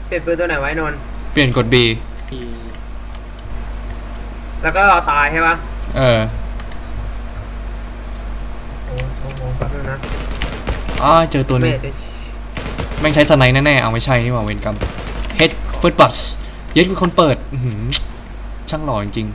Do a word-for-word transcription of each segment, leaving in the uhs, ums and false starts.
เปลี่ยนปืนตัวไหนไว้นนเปลี่ยนกด B แล้วก็รอตายใช่ปะเออโอ้โหแป๊บนึงนะอ้าเจอตัวนึงแม่งใช้สไนด์แน่ๆเอาไม่ใช่นี่หว่าเวรกรรมเฮดเฟิร์สบัสเย็ดเป็นคนเปิดช่างหล่อจริง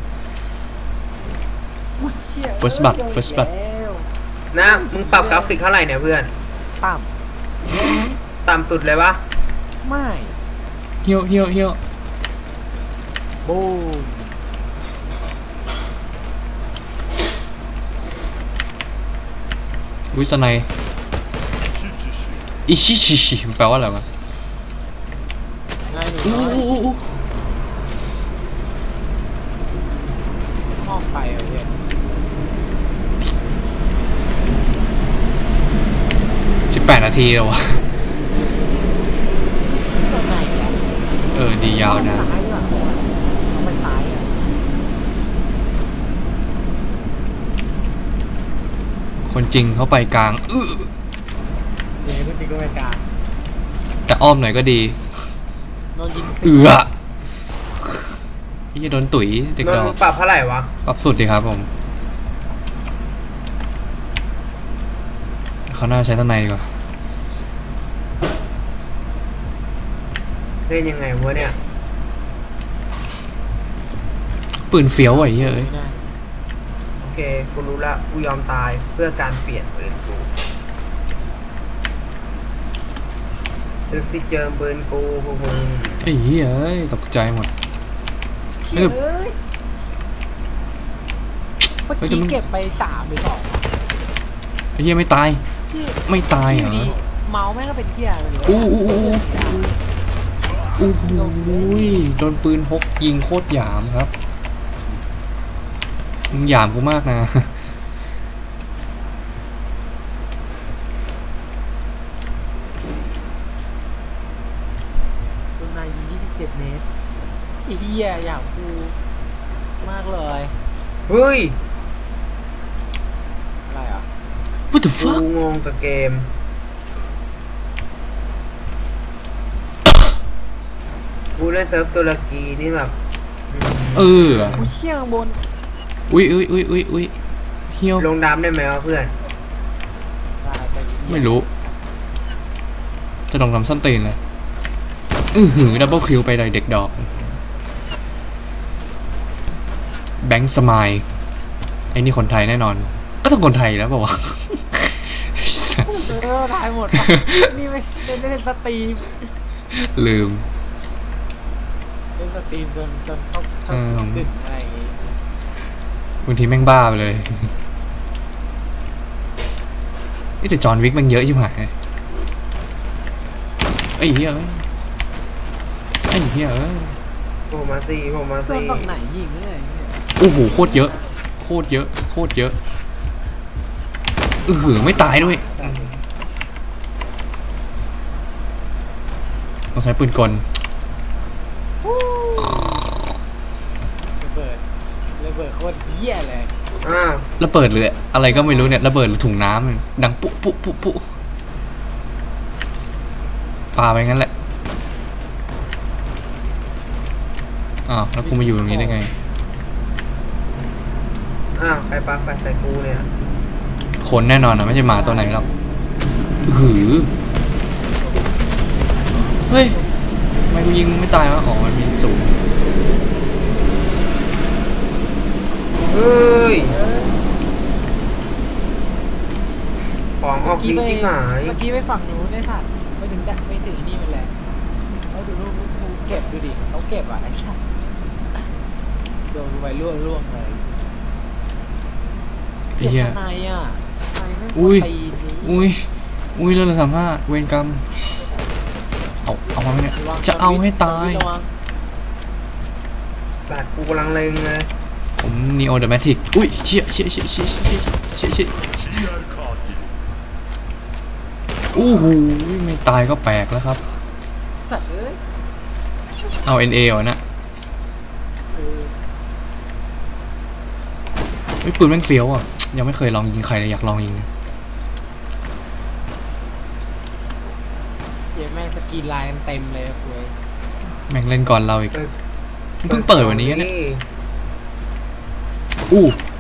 ๆ first blood first blood นะมึงปรับกราฟิกเท่าไหร่เนี่ยเพื่อนต่ำต่ำสุดเลยวะไม่เฮียวเฮียวเฮียวบูวิสไนอิชิชิชิแปลว่าอะไรวะห้องไปอะไรเนี่ยสิบแปดนาทีแล้ววะเออดียาวนะคนจริงเข้าไปกลางอื้อเดี๋ยวคนจริงก็ไปกลางแต่อ้อมหน่อยก็ดีโดนยิงเอือที่โดนตุ๋ยเด็กดอกปรับเท่าไหร่วะปรับสุดสิครับผมเขาน่าใช้ทนายดีกว่าเล่นยังไงวะเนี่ยปืนเฟี้ยวไอ้เหี้ยเอ้ยโอเคกูรู้ละกูยอมตายเพื่อการเปลี่ยนปืนกูดูสิเจอปืนกูพวกมึงไอ้เหี้ยเอ้ยตกใจหมดเชี่ยเมื่อกี้เก็บไปสามหรือสองไอ้เหี้ยไม่ตายไม่ตายเหรอเมาส์แม่งก็เป็นเหี้ยเลยอู้อู้อู้อู้หูโดนปืนพกยิงโคตรหยามครับมึงหยามกูมากนะตัวนายยิงยี่สิบเจ็ดเมตรไอ้เหี้ยหยามกูมากเลยเฮ้ยอะไรอ่ะ What the fuck กูงงกับเกมกูเล่นเซิร์ฟตุรกีนี่แบบเอออุ้ยเชี่ยงบนอุ้ยอุ้ยอุ้ยอุ้ยอุ้ยเฮียวลงดำได้ไหมวะเพื่อนไม่รู้จะลองทำสั้นตีนเลยอือหือดับเบิลคิวไปเลยเด็กดอกแบงค์สมายไอ้นี่คนไทยแน่นอนก็ต้องคนไทยแล้วป่าววะเออถ่ายหมดนี่ไม่ได้เล่นสตรีมลืมเล่นสตรีมจนจนเขาเขาดึกอะไรอย่างงี้บางทีแม่งบ้าไปเลยนี่แต่จอห์นวิกมันเยอะชิบหายไอ้เหี้ยไอ้เหี้ยผมมาตีผมมาตีฝั่งไหนยิงเลยโอ้โหโคตรเยอะโคตรเยอะโคตรเยอะอือหือไม่ตายด้วยต้องใช้ปืนกลระเบิดระเบิดโคตรเหี้ยเลยระเบิดหรืออะไรก็ไม่รู้เนี่ยระเบิดหรือถุงน้ำดังปุ๊ปุ๊ปุ๊ปุ๊ปาไปงั้นแหละอ้าวแล้วกูมาอยู่ตรงนี้ได้ไงอ้าวใครปาไปใส่กูเนี่ยคนแน่นอนนะไม่ใช่หมาตัวไหนหรอกหือเฮ้ยทำไมกูยิงไม่ตายวะอ๋อมันมีสูงเฮ้ยของออกดีจริงไหมเมื่อกี้ไปฝั่งนู้นได้สัตว์ไปถึงดักไปถึงนี่มันแหละเขาดูรูปกูเก็บดูดิเขาเก็บอ่ะไอ้สัตว์โดนไปล่วงล่วงเลยไอ้เหี้ยอ่ะอุ้ยอุ้ยอุ้ยเรื่องละสามห้าเวรกรรมเอาเอามาเนี่ยจะเอาให้ตายสัตว์กูกำลังเล็งเลยผมนีโอเดอะแมทริกอุ้ยเชี่ยเชี่ยเชี่ยเชี่ยเชี่ยเชี่ยเชี่ยอู้หูไม่ตายก็แปลกแล้วครับสัตว์เอ้ยเอาเอ็นเอวะนะไอ้ปืนแม่งเฟี้ยวอ่ะยังไม่เคยลองยิงใครเลยอยากลองยิงเดี๋ยวแม่งสกีนไลน์เต็มเลยคุยแม่งเล่นก่อนเราอีกเพิ่งเปิดวันนี้เนี่ยอู้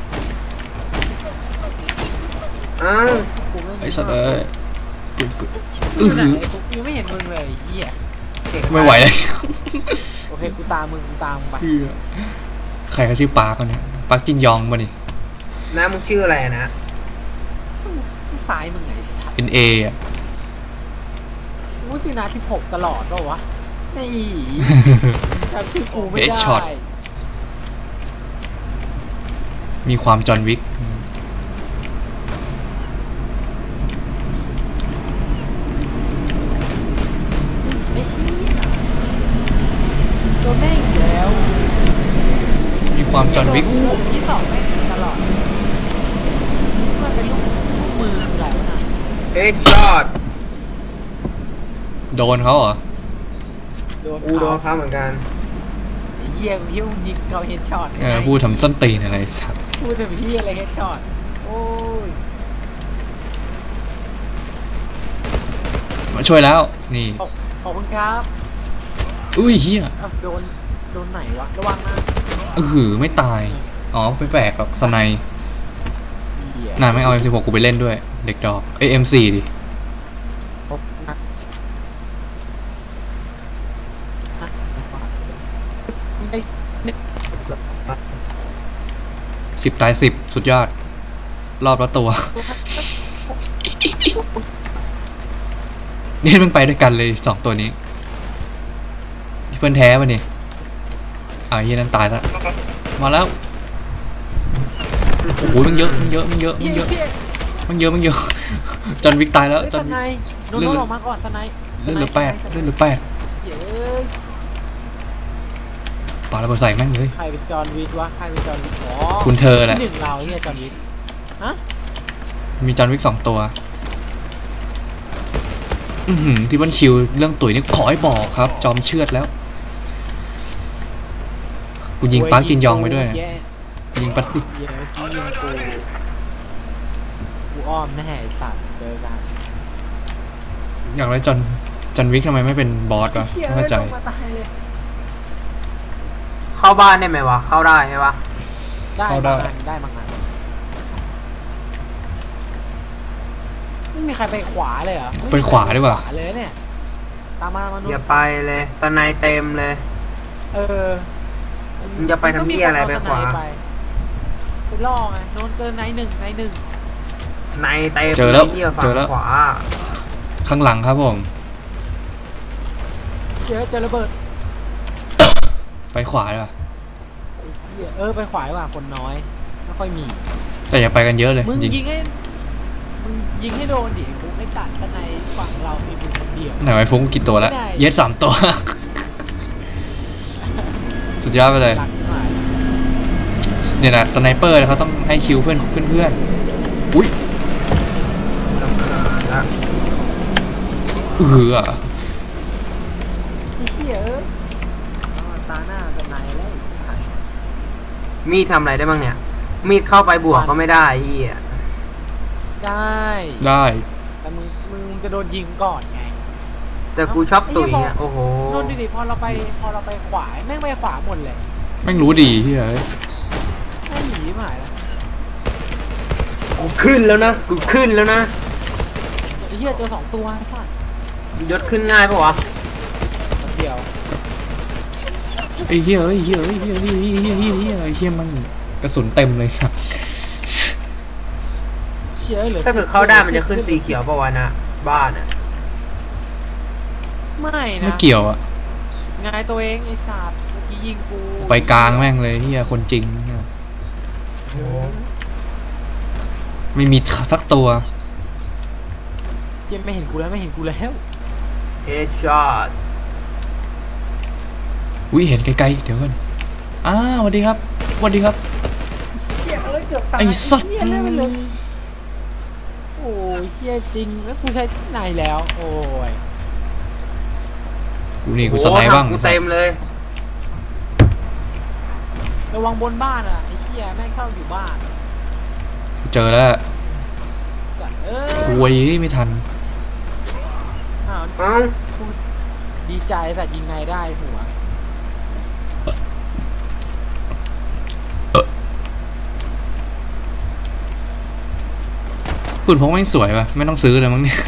อ้าวกูไม่ไอ้สัตว์เอ้ยอือหือกูไม่เห็นมึงเลยเหี้ยไม่ไหวเลยโอเคกูตามมึงกูตามมึงไปใครเขาชื่อปาร์กเนี่ยปาร์กจินยองป่ะนี่น้ามึงชื่ออะไรนะซ้ายมึงไงสัตว์เป็นเออ่ะกูชื่อนาที่หกตลอดป่าวะไม่จำชื่อกูไม่ได้ Headshot มีความจอห์นวิกไอ้เหี้ยตัวแม่งอีกแล้วมีความจอห์นวิกที่สองแม่งตลอดมันเป็นลูกลูกมืออะไรวะน่ะเฮดช็อตโดนเขาเหรอโดนอูโดนเขาเขาเหมือนกันไอ้เหี้ยกูเหี้ยมึงยิงเขาเฮดช็อตเออพูดทำส้นตีนอะไรสัตว์พูดถึงเหี้ยอะไรเฮดช็อตโอ้ยมาช่วยแล้วนี่ขอบขอบคุณครับอุ้ยเฮียอ้าวโดนโดนไหนวะระวังนะเออหือไม่ตายอ๋อไปแปลกหรอกสไนเหี้ยนายไม่เอา เอ็ม สิบหก กูไปเล่นด้วยเด็กดอกเอ้ย เอ็ม สี่ ดิขอบคุณนะอ่ะไม่ได้สิบตายสิบสุดยอด รอบละตัว นี่มันไปด้วยกันเลยสองตัวนี้เพื่อนแท้ป่ะนี่อ่าเฮียนั้นตายซะมาแล้วโอ้โหมันเยอะมันเยอะมันเยอะมันเยอะมันเยอะมันเยอะจอห์นวิกตายแล้วเฮ้ยจอสห์นไนวิกโดนโดนออกมาก่อนสไนเลื่อนเหลือแปดเลื่อนเหลือแปดเย้ยปาระเบิดใส่แม่งเลยใครเป็นจอห์นวิกวะใครเป็นจอห์นวิกอ๋อคุณเธอแหละที่หนึ่งเราเนี่ยจอห์นวิกฮะมีจอห์นวิกสองตัวอือหือที่บันคิวเรื่องตุ๋ยนี่ขอให้บอกครับ จอมเชือดแล้วกูยิงปาร์คจินยองไปด้วยนะแย่ยิงปัดเย้ยยิงกูกูอ้อมแน่ไอ้สัตว์เจอกันอย่างไรจอห์นจอห์นวิกทำไมไม่เป็นบอสวะไม่เข้าใจมาตายเลยเข้าบ้านได้ไหมวะ เข้าได้ใช่ปะได้เข้าได้บางอันได้บางอันไม่มีใครไปขวาเลยเหรอไปขวาดีกว่าขวาเลยเนี่ยตามมามาอย่าไปเลยสไนเต็มเลยเออมึงจะไปทำเหี้ยอะไรไปขวาไปไปล่อไงโดนเจอไนท์หนึ่งไนท์หนึ่งในเต็มเจอแล้วไหี้ยฝั่งเจอแล้วขวาข้างหลังครับผมเชื่อเจอระเบิดไปขวาดีกว่าไอ้เหี้ยเออไปขวาดีกว่าคนน้อยไม่ค่อยมีแต่อย่าไปกันเยอะเลยมึงยิงยิงให้มึงยิงให้โดนดิกูไม่ตัดแต่ในฝั่งเรามีเป็นคนเดียวไหนไอ้ฟุ้งกี่ตัวแล้วไม่ได้เย็ดสามตัว สุดยอดไปเลยรักหน่อยเนี่ยนะสไนเปอร์เขาต้องให้คิวเพื่อนเพื่อนเพื่อนอุ้ยลำคาญละเออไอ้เหี้ยเอ้ยเอาตาหน้ากับนายแล้วมีดทำอะไรได้บ้างเนี่ย มีดเข้าไปบวกก็ไม่ได้ไอ้เหี้ยได้ได้แต่มึงมึงจะโดนยิงก่อนไงแต่กูชอบตุ๋ยเนี่ยโอ้โหโดนดิพอเราไปพอเราไปขวาแม่งไปขวาหมดเลยแม่งรู้ดีเฮ้ยไม่หนีหมายแล้วกูขึ้นแล้วนะ กูขึ้นแล้วนะไอ้เหี้ยเจอสองตัวไอ้สัสยศขึ้นง่ายปะวะคนเดียวไอ้เหี้ยไอ้เหี้ยไอ้เหี้ยไอ้เหี้ยไอ้เหี้ยไอ้เหี้ยไอ้เหี้ยมันกระสุนเต็มเลยสัสเชื่อเหลือถ้าเกิดเข้าได้มันจะขึ้นสีเขียวปะวะนะบ้านอ่ะไม่ไม่นะเกี่ยวอะงายตัวเองไอ้สัสเมื่อกี้ยิงกูไปกลางแม่งเลยเหี้ยคนจริงโอ้ไม่มีสักตัวเหี้ยังไม่เห็นกูแล้วไม่เห็นกูแล้วเฮดช็อตอุ้ยเห็นไกลๆเดี๋ยวก่อนอ้าวสวัสดีครับสวัสดีครับเชี่ยเอ้ยเกือบตายไอ้สัตว์เหี้ยเลยมันเลยโอ้ยเฮียจริงแล้วกูใช้ที่ไหนแล้ว โอ้ยกูนี่กูสไนบ้างโอ้โหทำกูเต็มเลยระวังบนบ้านอ่ะไอ้เฮียแม่งเข้าอยู่บ้านกูเจอแล้วสัตว์เอ้คุยยไม่ทันอ้าวเอ้ากูดีใจแต่ยิงไงได้หัวปืนพกไม่สวยป่ะไม่ต้องซื้อเลยมั้งเนี่ย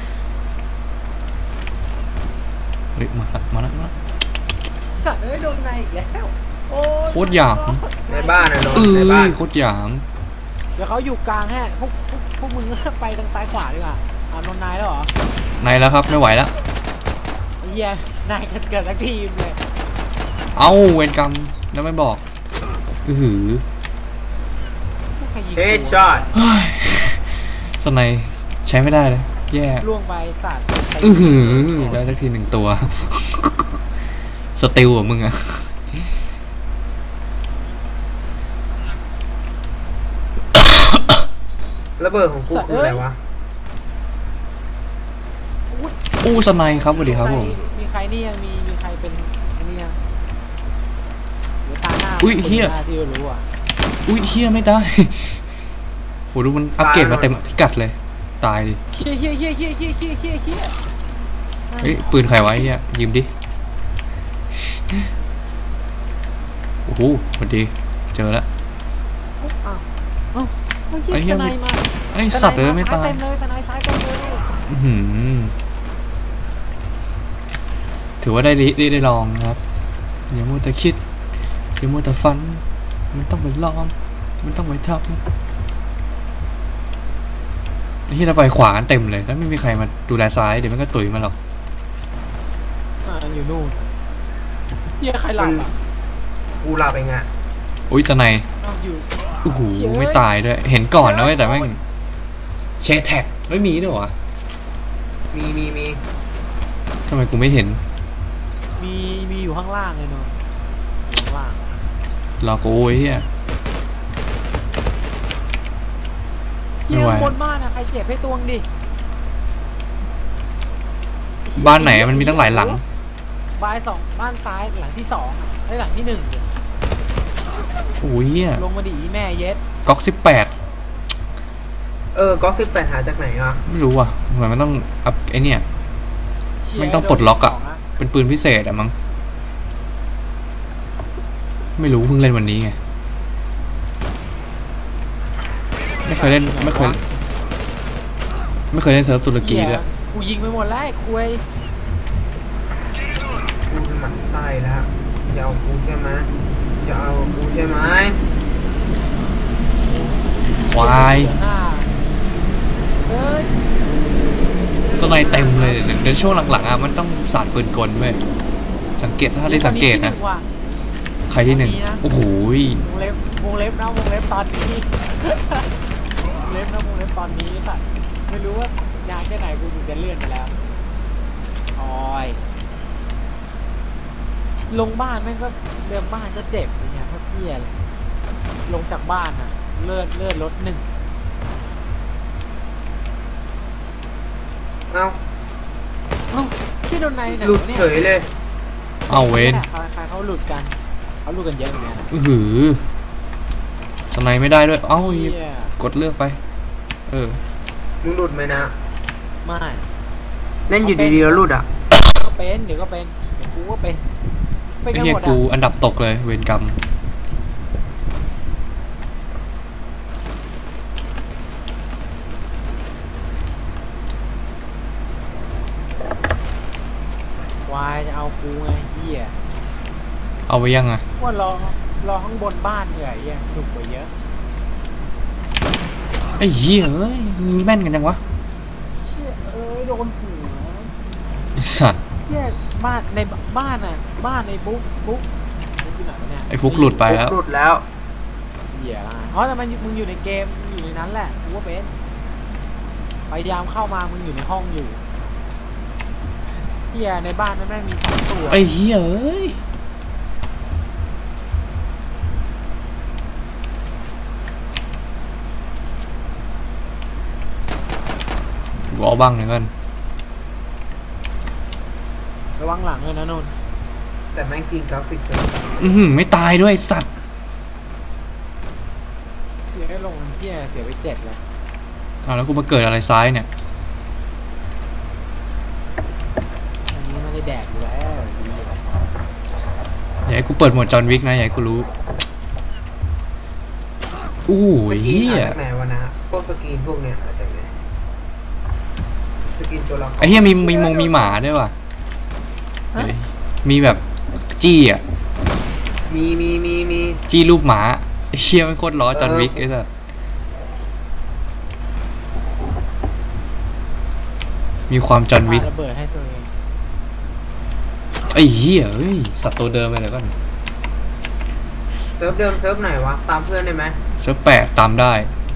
เฮ้ยมาละมาละมาละสัตว์เอ้ยโดนในอีกแล้วโอ้โคตรหยามในบ้านนะนนเอท์ในบ้าอน โคตรหยามเดี๋ยวเขาอยู่กลางแฮะพวกพวกพวกมึงไปทางซ้ายขวาดีกว่าอ่านนนายแล้วเหรอในแล้วครับไม่ไหวแล้วเฮียนายกันเกิดสักทีเลยเอ้าเวรกรรมแล้วไม่บอกอือหือใครยิงเฮ้ยช็อตเฮ้ยสไนด์ใช้ไม่ได้เลยแย่ล่วงไปสัตว์อือหือได้สักทีหนึ่งตัว สติลอ่ะมึงอ่ะระเบิดของกูคืออะไรวะอู้สไนด์ครับสวัสดีครับผมมีใครนี่ยังมีมีใครเป็นอันนี้ยังเดี๋ยวตาหน้าอุ้ยเฮียหน้าที่รู้อ่ะอุ้ยเฮียไม่ได้ โหดูมันอัปเกรดมาเต็มพิกัดเลย ตายดิเฮียเฮียเฮียเฮียเฮียเฮียเฮียเฮียเฮ้ยปืนใครไวะเฮียยืมดิ โอ้โหสวัสดีเจอแล้วอ้าวอ้าวไอ้เหี้ยสไนมาไอสัตว์เลยไม่ตายเต็มเลยสไนซ้ายเต็มเลยอื้อหือถือว่าได้ลิได้ได้ลองนะครับอย่ามัวแต่คิดอย่ามัวแต่ฝันมันต้องไปลองมันต้องไปทำที่เราไปขวากันเต็มเลยแล้วไม่มีใครมาดูแลซ้ายเดี๋ยวมันก็ตุ๋ยมาหรอกอ่าอยู่นู่นเฮียใครหลับอ่ะกูหลับเองอะอุ้ยจะไหนอ้าวอยู่โอ้โหไม่ตายด้วยเห็นก่อนนะเว้ยแต่แม่งเชแท็กไม่มีด้วยวะมีมีมีทำไมกูไม่เห็นมีมีอยู่ข้างล่างเลยเนาะอยู่ข้างล่างรอกูโอ้ยเฮียเฮียบนบ้านอะใครเจ็บให้ตวงดิบ้านไหนมันมีตั้งหลายหลังบ้านสองบ้านซ้ายหลังที่สองอะไอ้หลังที่หนึ่งโอ้ยเฮียลงมาดิอีแม่เย็ดก๊อกสิบแปดเออก็สิบแปดหาจากไหนอ่ะไม่รู้อ่ะเหมือนมันต้องอัพไอเนี่ยเชี่ยมันต้องปลดล็อกอะโดนเป็นปืนพิเศษอะมั้งไม่รู้เพิ่งเล่นวันนี้ไงไม่เคยเล่นไม่เคยไม่เคยเล่นเซิร์ฟตุรกีเหี้ด้วยกูยิงไปหมดแล้วไอ้คุยกูหมันไส้แล้วจะเอากูใช่ไหมจะเอากูใช่ไหมควายเสีหน้าเฮ้ยตัวในเต็มเลยเดี๋ยวเดี๋ยวช่วงหลังๆอ่ะมันต้องสาดปืนกลเว้ยสังเกตถ้าได้สังเกตนะ ใครที่หนึ่งโอ้โหวงเล็บวงเล็บนะวงเล็บตอนนี้ วงเล็บนะวงเล็บตอนนี้สัตว์ไม่รู้ว่ายางแค่ไหนกูถึงจะเลื่อนไปแล้วโอ้ยลงบ้านแม่งก็เดิมบ้านก็เจ็บอย่างเงี้ยเพราะเพี้ยเลยลงจากบ้านอะเลื่อนเลื่อนรถหนึ่งเอ้าเอ้าที่โดนในไหนหลุดวะเนี่ยเฉยเลยเอาเว้นใครใครเขาหลุดกันเขาหลุดกันเยอะเหมือนกันอือหือสไนไม่ได้ด้วยเอ้าเหี้ยกดเลือกไปเออมึงหลุดไหมนะไม่เล่นอยู่ดีๆแล้วหลุดอ่ะก็เป็นเดี๋ยวก็เป็นเดี๋ยวกูก็เป็นเป็นไอ้กันเหี้ยหมดกูอ่ะอันดับตกเลยเวรกรรมวายจะเอากูไงเหี้ยเอาไว้ยังอ่ะว่ารอรอข้างบนบ้านเหนื่อยยังหนุกกว่าเยอะไอ้เหี้ยเอ้ยมีแม่นกันจังวะเชี่ยเอ้ยโดนหัวไอ้สัตว์เชี่ยบ้านในบ้านอ่ะบ้านในบุ๊กบุ๊กบุ๊กอยู่ไหนวะเนี่ยไอ้ฟุกหลุดไปแล้วหลุดแล้วเหี้ยละอ๋อแต่มันมึงอยู่ในเกมมึงอยู่ในนั้นแหละกูว่าเป็นพยายามเข้ามามึงอยู่ในห้องอยู่เหี้ยในบ้านนั้นแม่งมีสองตัวไอ้เหี้ยเอ้ยกูเอาบ้างเลยกันระวังหลังเลยนะนนท์แต่แม่งกินกราฟิกเลยอือหือไม่ตายด้วยไอ้สัตว์เสียได้ลงเหี้ยเสียไปเจ็ดแล้วอ้าวแล้วกูมาเกิดอะไรซ้ายเนี่ยอันนี้ไม่ได้แดกอยู่แล้วกูเปิดโหมดจอห์นวิกนะอย่าให้กูรู้อู้ยเฮียสกรีนหาจากไหนวะนะพวกสกรีนพวกเนี้ยอะไรจากไหนสกรีนตัวละครไอ้เฮียมีมีมงมีหมาด้วยว่ะเฮ้ยมีแบบจี้อ่ะมีมีมีมีจี้รูปหมาไอ้เฮียมันโคตรล้อจอห์นวิกไอ้สัสมีความจอห์นวิกระเบิดให้ตัวเองไอ้เฮียเฮ้ยสัตว์ตัวเดิมไปเลยก่อนเซิร์ฟเดิมเซิร์ฟไหนวะตามเพื่อนได้ไหมเซิร์ฟแปดตามได้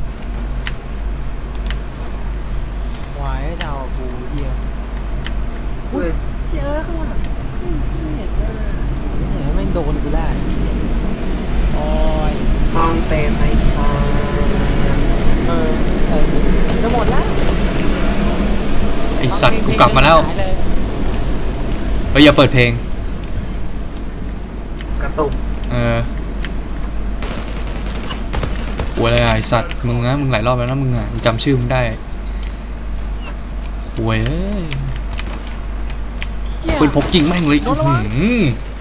วายให้เจ้ากูเฮียเฮ้ยเชื่อข้างหลังไม่เห็นเลยเนี่ยแม่งโดนกูได้โอ้ยห้องเต็มไอ้ทองเออเออจะหมดแล้วไอสัตว์กูกลับมาแล้วหยเยเฮ้ยอย่าเปิดเพลงกระตุกเออหัวอะไรอ่ะไอสัตว์มึงนะมึงหลายรอบแล้วนะมึงอ่ะมึงจำชื่อมึงได้หวยเอ้ยเหี้ยปืนพกยิงแม่งเลยโดนระวังอื้อหือ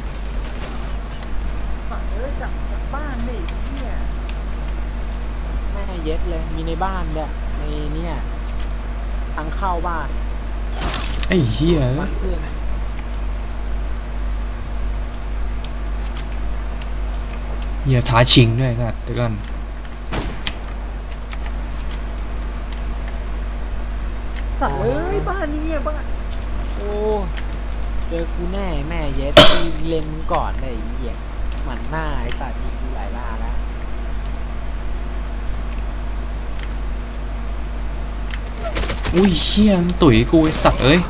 สั่งเออจากจากบ้านดิเฮียแม่เย็ดเลยมีในบ้านเนี่ยในเนี่ยทางเข้าบ้านไอ้เหี้ยบ้านเพื่อนเหี้ยท้าชิงด้วยสัตว์เดี๋ยวก่อนสัตว์เอ้ยบ้านนี้เนี่ยบ้านโอ้เจอกูแน่แม่เย็ดมีเลนมึงก่อนเลยไอ้เหี้ยหมันหน้าไอ้สัตว์มีกูหลายล่าแล้วอุ้ยเชี่ยมันตุ๋ยกูไอ้สัตว์เอ้ย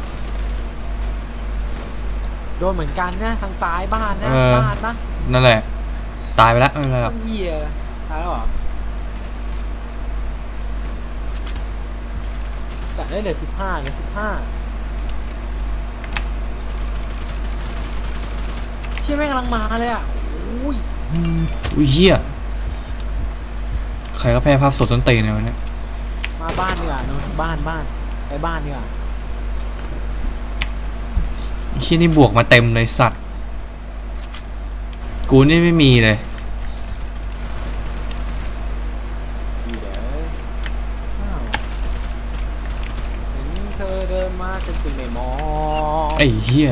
โดนเหมือนกันนะทางซ้ายบ้านนะเออบ้านนะนั่นแหละตายไปแล้วไม่เป็นไรหรอกมันเหี้ยตายแล้วเหรอสัตว์ได้เหลือสิบห้าเหลือสิบห้าเชี่ยแม่งกำลังมาเลยอ่ะอุ้ยอืมอุ้ยเหี้ยใครก็แพ้ภาพสดต้นตีนเลยวะเนี่ยมาบ้านดีกว่าโน้นบ้านบ้านไปบ้านดีกว่าไอ้เหี้ยนี่บวกมาเต็มเลยสัตว์กูนี่ไม่มีเลยเดี๋ยวอ้าวเห็นเธอเดินมาจนจึงไม่มองไอ้เหี้ย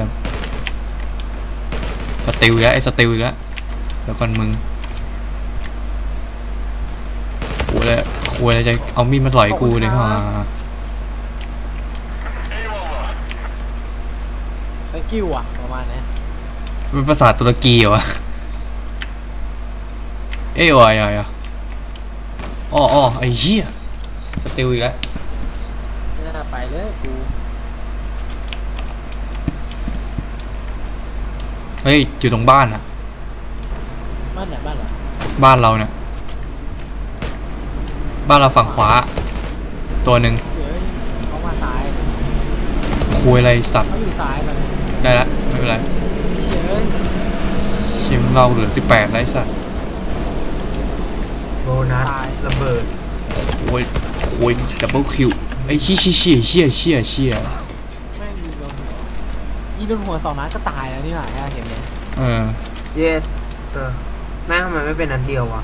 สติลอีกแล้วไอ้สติลอีกแล้วเดี๋ยวก่อนมึงโอ้ยเลยโอ้ยเลยจะเอามีดมาต่อยกูเลยฮะตะกิ้วอ่ะประมาณนี้เป็นภาษาตุรกีเหรอวะเอ้ยโอ้ยโอ้ยอ๋ออ๋อไอ้เหี้ยสติลอีกแล้วไม่น่าไปเลยกูเฮ้ยอยู่ตรงบ้านอะบ้านไหนบ้านเหรอบ้านเราเนี่ยบ้านเราฝั่งขวาตัวหนึ่งเดี๋ยวเขามาซ้ายคุยอะไรสัตว์เขาอยู่ซ้ายตอนนี้ได้ละไม่เป็นไรเชี่ยเอ้ยชิมเราเหลือสิบแปดได้สัตว์โบนัสระเบิดโอ้ยโอ้ยดับเบิลคิวไอ้เชี่ยเชี่ยเชี่ยเชี่ยเชี่ยเชี่ยแม่งยิงโดนหัวยิงโดนหัวสองนัดก็ตายแล้วนี่หว่าไอ้เกมเนี้ยเออเยสเออแม่งทำไมไม่เป็นอันเดียววะ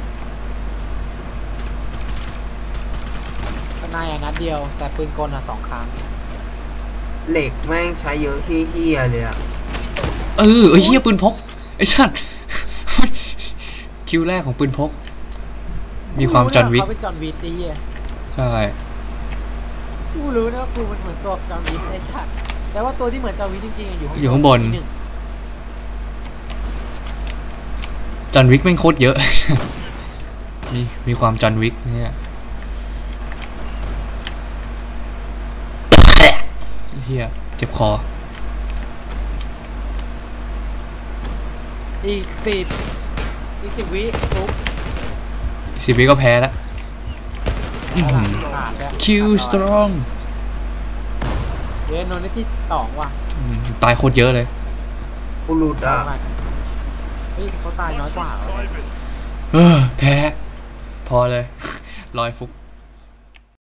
ก็นายอ่ะนัดเดียวแต่ปืนกลอ่ะสองครั้งเหล็กแม่งใช้เยอะที่เฮียเลยอะเออไอ้เหี้ยปืนพกไอ้สัตว์ คิวแรกของปืนพก มีความจอห์นวิกเขาเป็นจอห์นวิกไอ้เหี้ยใช่กูรู้นะว่ากูมันเหมือนตัวจอห์นวิกไอ้ชัดแต่ว่าตัวที่เหมือนจอห์นวิกจริงๆอยู่อยู่ข้างบนที่หนึ่งจอห์นวิกแม่งโคตรเยอะ มีมีความจอห์นวิกเนี่ยเฮียเจ็บคออีกสิบอีกสิบวิปุ๊บสิบวิก็แพ้แล้วขาดแล้วคิวสตรองเดี๋ยวนนท์ได้ที่สองว่ะตายโคตรเยอะเลยกูหลุดอ่ะเฮ้ยเขาตายน้อยกว่าเหรอเออแพ้ พอเลย รอยฟุก